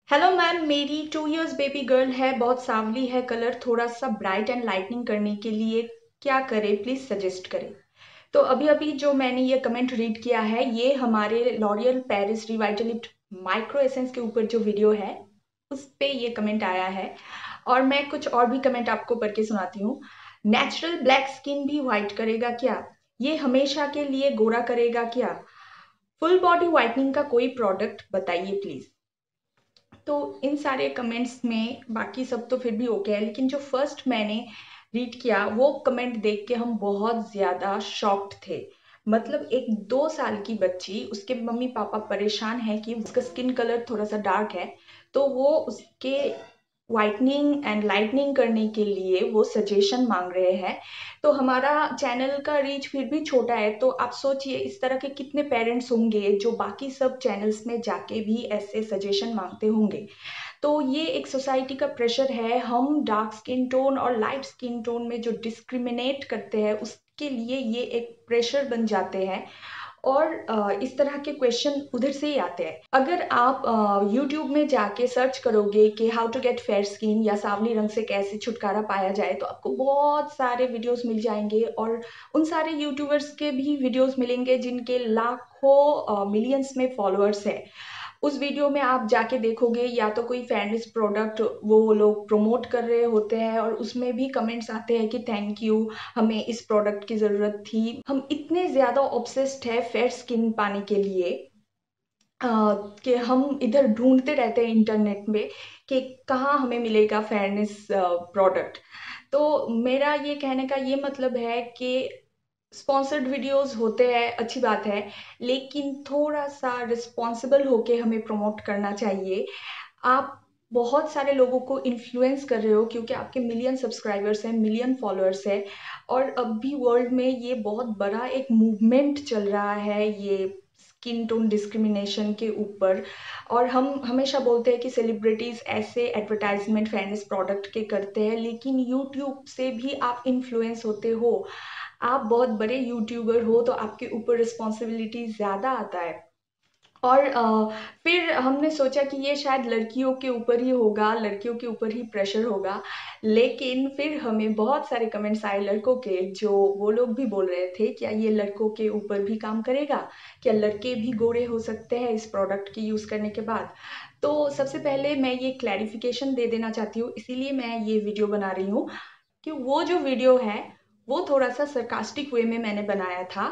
Hello ma'am, मेरी 2 years baby girl है। बहुत सांवली है, कलर थोड़ा सा ब्राइट एंड लाइटनिंग करने के लिए क्या करे, प्लीज सजेस्ट करें। तो अभी अभी जो मैंने ये कमेंट रीड किया है, ये हमारे L'Oreal Paris Revitalift micro essence के ऊपर जो वीडियो है उस पे ये कमेंट आया है। और मैं कुछ और भी कमेंट आपको पढ़ के सुनाती हूँ। नेचुरल ब्लैक स्किन भी व्हाइट करेगा क्या? ये हमेशा के लिए गोरा करेगा क्या? फुल बॉडी व्हाइटनिंग का कोई प्रोडक्ट बताइए प्लीज। तो इन सारे कमेंट्स में बाकी सब तो फिर भी ओके है, लेकिन जो फर्स्ट मैंने रीड किया वो कमेंट देख के हम बहुत ज्यादा शॉक्ड थे। मतलब एक 2 साल की बच्ची, उसके मम्मी पापा परेशान है कि उसका स्किन कलर थोड़ा सा डार्क है, तो वो उसके वाइटनिंग एंड लाइटनिंग करने के लिए वो सजेशन मांग रहे हैं। तो हमारा चैनल का रीच फिर भी छोटा है, तो आप सोचिए इस तरह के कितने पेरेंट्स होंगे जो बाकी सब चैनल्स में जाके भी ऐसे सजेशन मांगते होंगे। तो ये एक सोसाइटी का प्रेशर है। हम डार्क स्किन टोन और लाइट स्किन टोन में जो डिस्क्रिमिनेट करते हैं उसके लिए ये एक प्रेशर बन जाते हैं। और इस तरह के क्वेश्चन उधर से ही आते हैं। अगर आप YouTube में जाके सर्च करोगे कि how to get fair skin या सांवली रंग से कैसे छुटकारा पाया जाए, तो आपको बहुत सारे वीडियोस मिल जाएंगे। और उन सारे यूट्यूबर्स के भी वीडियोस मिलेंगे जिनके लाखों मिलियंस में फॉलोअर्स है। उस वीडियो में आप जाके देखोगे या तो कोई फेयरनेस प्रोडक्ट वो लोग प्रमोट कर रहे होते हैं, और उसमें भी कमेंट्स आते हैं कि थैंक यू, हमें इस प्रोडक्ट की ज़रूरत थी। हम इतने ज़्यादा ऑब्सेस्ड है फेयर स्किन पाने के लिए अ, कि हम इधर ढूंढते रहते हैं इंटरनेट में कि कहाँ हमें मिलेगा फेयरनेस प्रोडक्ट। तो मेरा ये कहने का ये मतलब है कि स्पॉन्सर्ड वीडियोस होते हैं, अच्छी बात है, लेकिन थोड़ा सा रिस्पॉन्सिबल होके हमें प्रमोट करना चाहिए। आप बहुत सारे लोगों को इन्फ्लुएंस कर रहे हो क्योंकि आपके मिलियन सब्सक्राइबर्स हैं, मिलियन फॉलोअर्स हैं। और अब भी वर्ल्ड में ये बहुत बड़ा एक मूवमेंट चल रहा है, ये स्किन टोन डिस्क्रिमिनेशन के ऊपर। और हम हमेशा बोलते हैं कि सेलिब्रिटीज ऐसे एडवर्टाइजमेंट फेयरनेस प्रोडक्ट के करते हैं, लेकिन यूट्यूब से भी आप इन्फ्लुएंस होते हो। आप बहुत बड़े यूट्यूबर हो तो आपके ऊपर रिस्पॉन्सिबिलिटी ज़्यादा आता है। और फिर हमने सोचा कि ये शायद लड़कियों के ऊपर ही होगा, लड़कियों के ऊपर ही प्रेशर होगा। लेकिन फिर हमें बहुत सारे कमेंट्स आए लड़कों के, जो वो लोग भी बोल रहे थे क्या ये लड़कों के ऊपर भी काम करेगा, क्या लड़के भी गोरे हो सकते हैं इस प्रोडक्ट के यूज़ करने के बाद। तो सबसे पहले मैं ये क्लैरिफिकेशन दे देना चाहती हूँ, इसीलिए मैं ये वीडियो बना रही हूँ कि वो जो वीडियो है वो थोड़ा सा सरकास्टिक वे में मैंने बनाया था।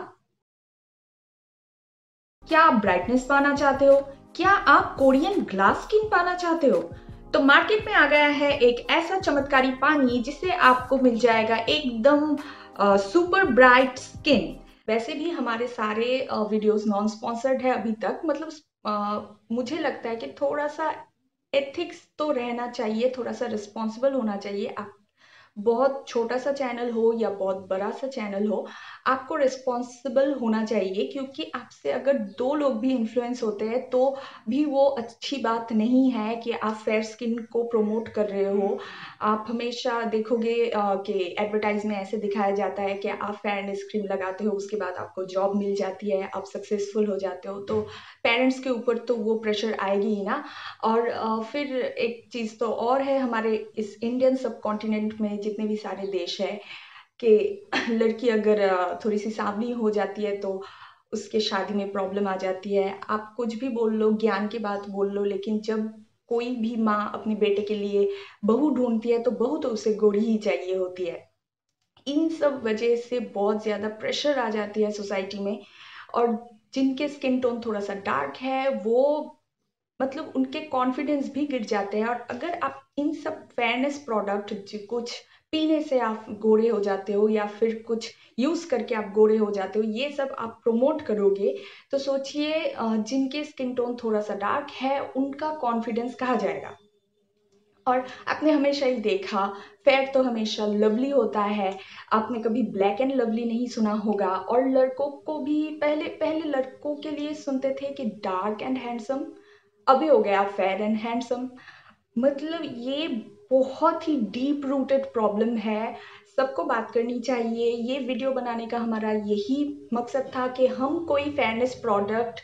क्या आप ब्राइटनेस पाना चाहते हो? क्या आप कोरियन ग्लास स्किन पाना चाहते हो? तो मार्केट में आ गया है एक ऐसा चमत्कारी पानी जिससे आपको मिल जाएगा एकदम सुपर ब्राइट स्किन। वैसे भी हमारे सारे वीडियोस नॉन स्पॉन्सर्ड है अभी तक। मतलब मुझे लगता है कि थोड़ा सा एथिक्स तो रहना चाहिए, थोड़ा सा रिस्पॉन्सिबल होना चाहिए। आप बहुत छोटा सा चैनल हो या बहुत बड़ा सा चैनल हो, आपको रिस्पॉन्सिबल होना चाहिए, क्योंकि आपसे अगर 2 लोग भी इन्फ्लुएंस होते हैं तो भी वो अच्छी बात नहीं है कि आप फेयर स्किन को प्रमोट कर रहे हो। आप हमेशा देखोगे कि एडवर्टाइज में ऐसे दिखाया जाता है कि आप फेयरनेस क्रीम लगाते हो, उसके बाद आपको जॉब मिल जाती है, आप सक्सेसफुल हो जाते हो। तो पेरेंट्स के ऊपर तो वो प्रेशर आएगी ही ना। और फिर एक चीज़ तो और है, हमारे इस इंडियन सब कॉन्टिनेंट में जितने भी सारे देश है कि लड़की अगर थोड़ी सी सांवली हो जाती है तो उसके शादी में प्रॉब्लम आ जाती है। आप कुछ भी बोल लो, ज्ञान की बात बोल लो, लेकिन जब कोई भी माँ अपने बेटे के लिए बहू ढूंढती है तो बहू तो उसे गोरी ही चाहिए होती है। इन सब वजह से बहुत ज़्यादा प्रेशर आ जाती है सोसाइटी में। और जिनके स्किन टोन थोड़ा सा डार्क है वो, मतलब उनके कॉन्फिडेंस भी गिर जाते हैं। और अगर आप इन सब फेयरनेस प्रोडक्ट कुछ पीने से आप गोरे हो जाते हो या फिर कुछ यूज करके आप गोरे हो जाते हो, ये सब आप प्रमोट करोगे, तो सोचिए जिनके स्किन टोन थोड़ा सा डार्क है उनका कॉन्फिडेंस कहाँ जाएगा। और आपने हमेशा ही देखा, फेयर तो हमेशा लवली होता है। आपने कभी ब्लैक एंड लवली नहीं सुना होगा। और लड़कों को भी पहले पहले लड़कों के लिए सुनते थे कि डार्क एंड हैंडसम, अभी हो गया फेयर एंड हैंडसम। मतलब ये बहुत ही डीप रूटेड प्रॉब्लम है, सबको बात करनी चाहिए। ये वीडियो बनाने का हमारा यही मकसद था कि हम कोई फेयरनेस प्रोडक्ट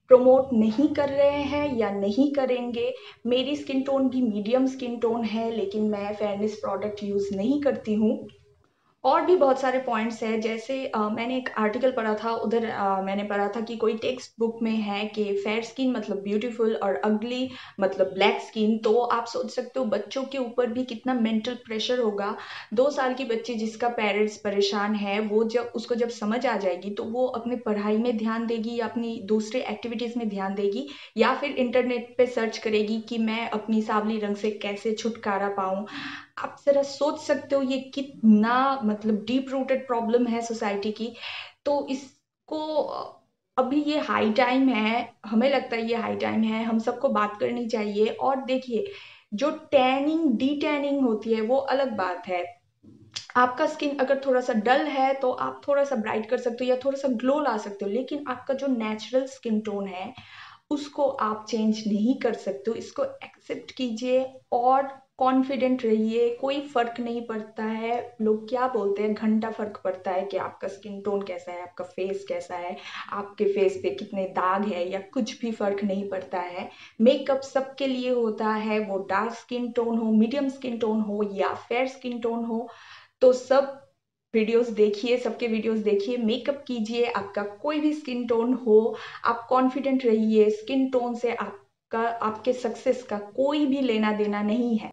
प्रमोट नहीं कर रहे हैं या नहीं करेंगे। मेरी स्किन टोन भी मीडियम स्किन टोन है, लेकिन मैं फेयरनेस प्रोडक्ट यूज़ नहीं करती हूँ। और भी बहुत सारे पॉइंट्स हैं, जैसे मैंने एक आर्टिकल पढ़ा था, उधर मैंने पढ़ा था कि कोई टेक्स्ट बुक में है कि फेयर स्किन मतलब ब्यूटीफुल और अगली मतलब ब्लैक स्किन। तो आप सोच सकते हो बच्चों के ऊपर भी कितना मेंटल प्रेशर होगा। 2 साल की बच्ची जिसका पेरेंट्स परेशान है, वो जब उसको जब समझ आ जाएगी तो वो अपने पढ़ाई में ध्यान देगी या अपनी दूसरे एक्टिविटीज़ में ध्यान देगी, या फिर इंटरनेट पे सर्च करेगी कि मैं अपनी सांवली रंग से कैसे छुटकारा पाऊँ। आप ज़रा सोच सकते हो ये कितना मतलब डीप रूटेड प्रॉब्लम है सोसाइटी की। तो इसको अभी ये हाई टाइम है, हमें लगता है ये हाई टाइम है, हम सबको बात करनी चाहिए। और देखिए, जो टैनिंग डी टैनिंग होती है वो अलग बात है। आपका स्किन अगर थोड़ा सा डल है तो आप थोड़ा सा ब्राइट कर सकते हो या थोड़ा सा ग्लो ला सकते हो, लेकिन आपका जो नेचुरल स्किन टोन है उसको आप चेंज नहीं कर सकते हो। इसको एक्सेप्ट कीजिए और कॉन्फिडेंट रहिए। कोई फर्क नहीं पड़ता है, लोग क्या बोलते हैं, घंटा फर्क पड़ता है कि आपका स्किन टोन कैसा है, आपका फेस कैसा है, आपके फेस पे कितने दाग है, या कुछ भी फर्क नहीं पड़ता है। मेकअप सबके लिए होता है, वो डार्क स्किन टोन हो, मीडियम स्किन टोन हो या फेयर स्किन टोन हो। तो सब वीडियोस देखिए, सबके वीडियोस देखिए, मेकअप कीजिए, आपका कोई भी स्किन टोन हो, आप कॉन्फिडेंट रहिए। स्किन टोन से आपका आपके सक्सेस का कोई भी लेना देना नहीं है।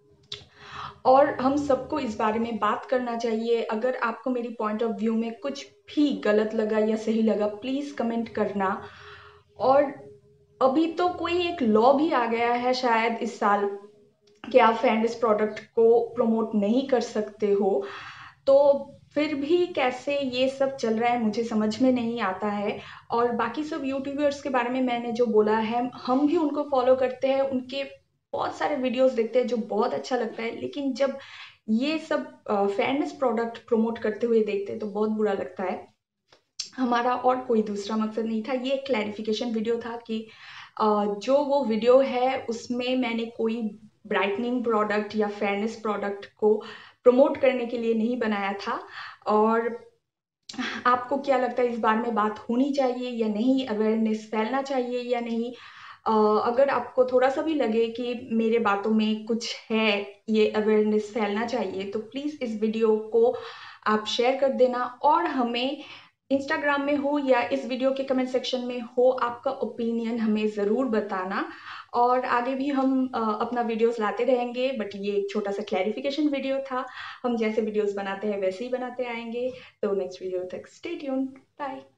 और हम सबको इस बारे में बात करना चाहिए। अगर आपको मेरी पॉइंट ऑफ व्यू में कुछ भी गलत लगा या सही लगा, प्लीज कमेंट करना। और अभी तो कोई एक लॉ भी आ गया है शायद इस साल कि आप फेयरनेस प्रोडक्ट को प्रमोट नहीं कर सकते हो। तो फिर भी कैसे ये सब चल रहा है मुझे समझ में नहीं आता है। और बाकी सब यूट्यूबर्स के बारे में मैंने जो बोला है, हम भी उनको फॉलो करते हैं, उनके बहुत सारे वीडियोस देखते हैं जो बहुत अच्छा लगता है, लेकिन जब ये सब फेयरनेस प्रोडक्ट प्रमोट करते हुए देखते हैं तो बहुत बुरा लगता है। हमारा और कोई दूसरा मकसद नहीं था, ये एक क्लैरिफिकेशन वीडियो था कि जो वो वीडियो है उसमें मैंने कोई ब्राइटनिंग प्रोडक्ट या फेयरनेस प्रोडक्ट को प्रमोट करने के लिए नहीं बनाया था। और आपको क्या लगता है, इस बारे में बात होनी चाहिए या नहीं, अवेयरनेस फैलना चाहिए या नहीं? अगर आपको थोड़ा सा भी लगे कि मेरे बातों में कुछ है, ये अवेयरनेस फैलना चाहिए, तो प्लीज़ इस वीडियो को आप शेयर कर देना। और हमें इंस्टाग्राम में हो या इस वीडियो के कमेंट सेक्शन में हो, आपका ओपिनियन हमें ज़रूर बताना। और आगे भी हम अपना वीडियोस लाते रहेंगे, बट ये एक छोटा सा क्लैरिफिकेशन वीडियो था। हम जैसे वीडियोस बनाते हैं वैसे ही बनाते आएंगे। तो नेक्स्ट वीडियो तक स्टे ट्यून्ड, बाय।